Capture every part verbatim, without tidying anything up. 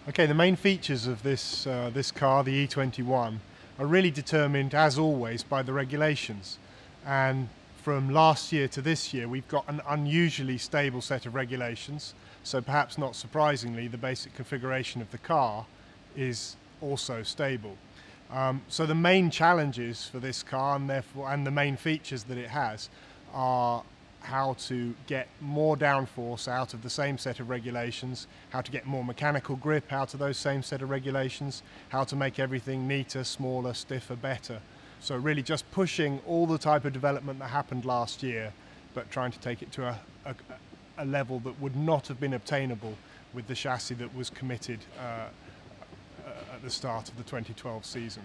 Okay, the main features of this, uh, this car, the E twenty-one, are really determined, as always, by the regulations. And from last year to this year, we've got an unusually stable set of regulations. So perhaps not surprisingly, the basic configuration of the car is also stable. Um, so the main challenges for this car, and therefore, and the main features that it has, are how to get more downforce out of the same set of regulations, how to get more mechanical grip out of those same set of regulations, how to make everything neater, smaller, stiffer, better. So really just pushing all the type of development that happened last year, but trying to take it to a, a, a level that would not have been obtainable with the chassis that was committed uh, at the start of the twenty twelve season.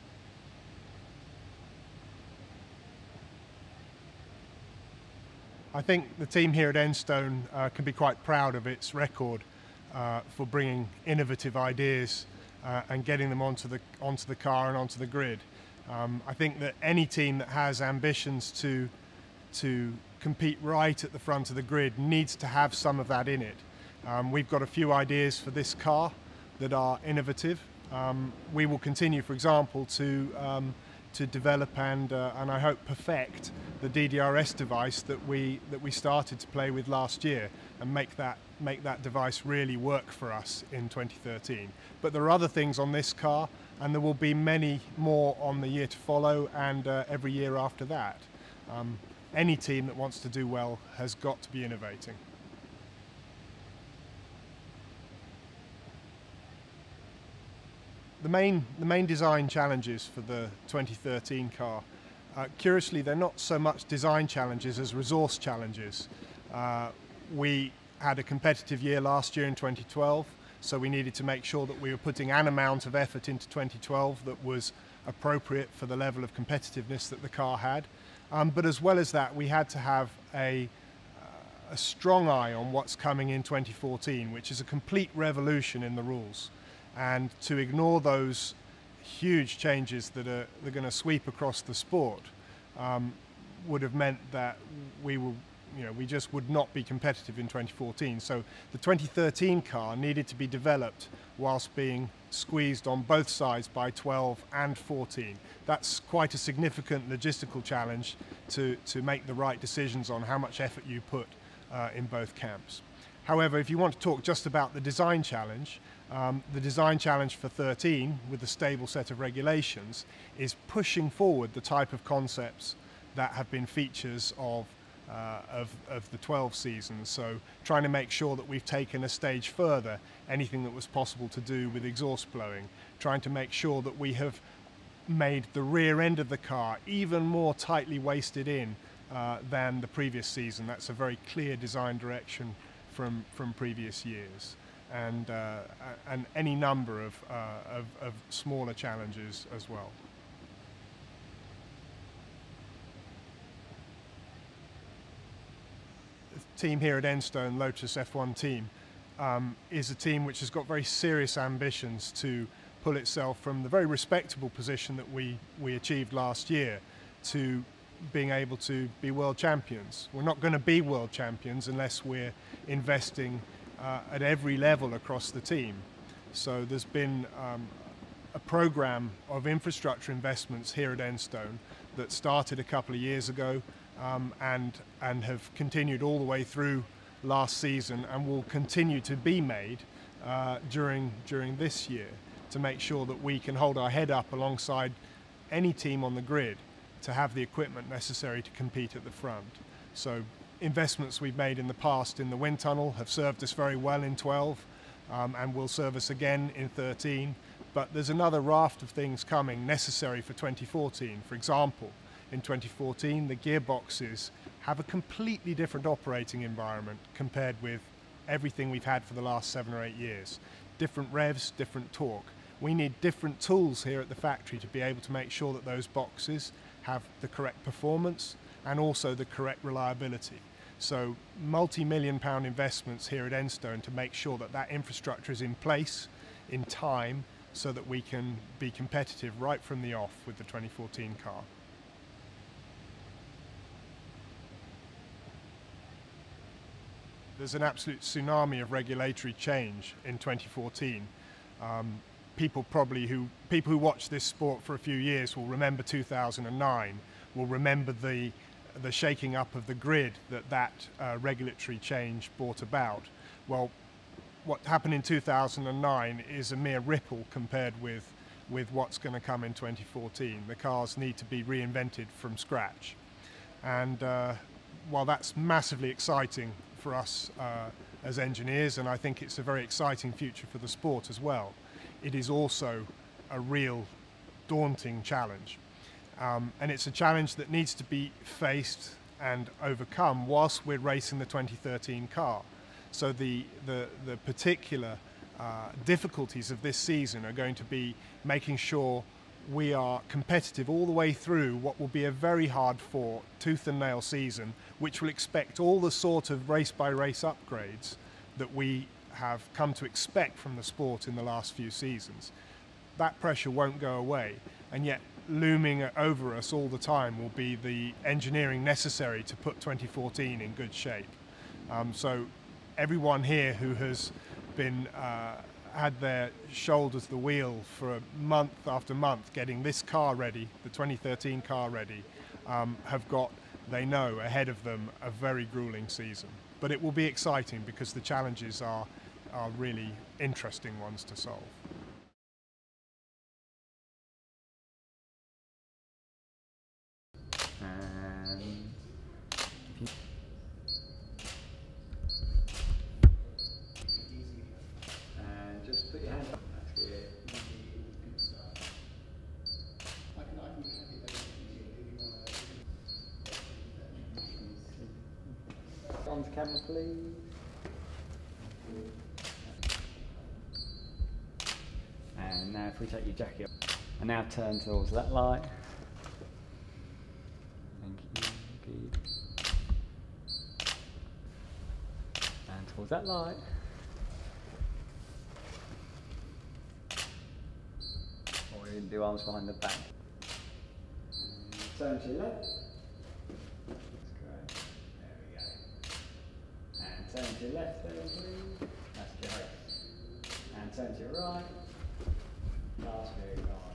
I think the team here at Enstone uh, can be quite proud of its record uh, for bringing innovative ideas uh, and getting them onto the, onto the car and onto the grid. Um, I think that any team that has ambitions to, to compete right at the front of the grid needs to have some of that in it. Um, we've got a few ideas for this car that are innovative. Um, we will continue, for example, to um, to develop and uh, and I hope perfect the D D R S device that we that we started to play with last year, and make that make that device really work for us in twenty thirteen. But there are other things on this car, and there will be many more on the year to follow, and uh, every year after that. Um, any team that wants to do well has got to be innovating. The main, the main design challenges for the twenty thirteen car, uh, curiously, they're not so much design challenges as resource challenges. Uh, we had a competitive year last year in twenty twelve, so we needed to make sure that we were putting an amount of effort into twenty twelve that was appropriate for the level of competitiveness that the car had. Um, but as well as that, we had to have a, uh, a strong eye on what's coming in twenty fourteen, which is a complete revolution in the rules. And to ignore those huge changes that are, that are going to sweep across the sport um, would have meant that we will, you know, we just would not be competitive in twenty fourteen. So the twenty thirteen car needed to be developed whilst being squeezed on both sides by twelve and fourteen. That's quite a significant logistical challenge to, to make the right decisions on how much effort you put uh, in both camps. However, if you want to talk just about the design challenge, um, the design challenge for thirteen, with a stable set of regulations, is pushing forward the type of concepts that have been features of, uh, of, of the twelve seasons. So trying to make sure that we've taken a stage further anything that was possible to do with exhaust blowing, trying to make sure that we have made the rear end of the car even more tightly waisted in uh, than the previous season. That's a very clear design direction from from previous years, and uh, and any number of, uh, of of smaller challenges as well. The team here at Enstone, Lotus F one team, um, is a team which has got very serious ambitions to pull itself from the very respectable position that we we achieved last year to being able to be world champions. We're not going to be world champions unless we're investing uh, at every level across the team. So there's been um, a program of infrastructure investments here at Enstone that started a couple of years ago um, and, and have continued all the way through last season, and will continue to be made uh, during, during this year, to make sure that we can hold our head up alongside any team on the grid to have the equipment necessary to compete at the front. So investments we've made in the past in the wind tunnel have served us very well in twelve um, and will serve us again in thirteen. But there's another raft of things coming necessary for twenty fourteen. For example, in twenty fourteen, the gearboxes have a completely different operating environment compared with everything we've had for the last seven or eight years. Different revs, different torque. We need different tools here at the factory to be able to make sure that those boxes have the correct performance and also the correct reliability. So multi-million pound investments here at Enstone to make sure that that infrastructure is in place in time so that we can be competitive right from the off with the twenty fourteen car. There's an absolute tsunami of regulatory change in twenty fourteen. Um, people probably who people who watch this sport for a few years will remember two thousand nine, will remember the the shaking up of the grid that that uh, regulatory change brought about. Well, what happened in two thousand nine is a mere ripple compared with with what's going to come in twenty fourteen. The cars need to be reinvented from scratch, and uh, while that's massively exciting for us uh, as engineers, and I think it's a very exciting future for the sport as well, it is also a real daunting challenge. Um, and it's a challenge that needs to be faced and overcome whilst we're racing the twenty thirteen car. So the, the, the particular uh, difficulties of this season are going to be making sure we are competitive all the way through what will be a very hard fought, tooth and nail season, which will expect all the sort of race by race upgrades that we have come to expect from the sport in the last few seasons. That pressure won't go away, and yet looming over us all the time will be the engineering necessary to put twenty fourteen in good shape. Um, so everyone here who has been uh, had their shoulder to the wheel for a month after month getting this car ready, the twenty thirteen car ready, um, have got, they know, ahead of them a very grueling season. But it will be exciting because the challenges are, are really interesting ones to solve. And and just put your hand up. That's it. On the camera, please. And now if we take your jacket off, and now turn towards that light. Thank you. Good. And towards that light. Or we didn't do arms behind the back. And turn to your left. That's great. There we go. And turn to your left then, please. That's great. And turn to your right. Last very right.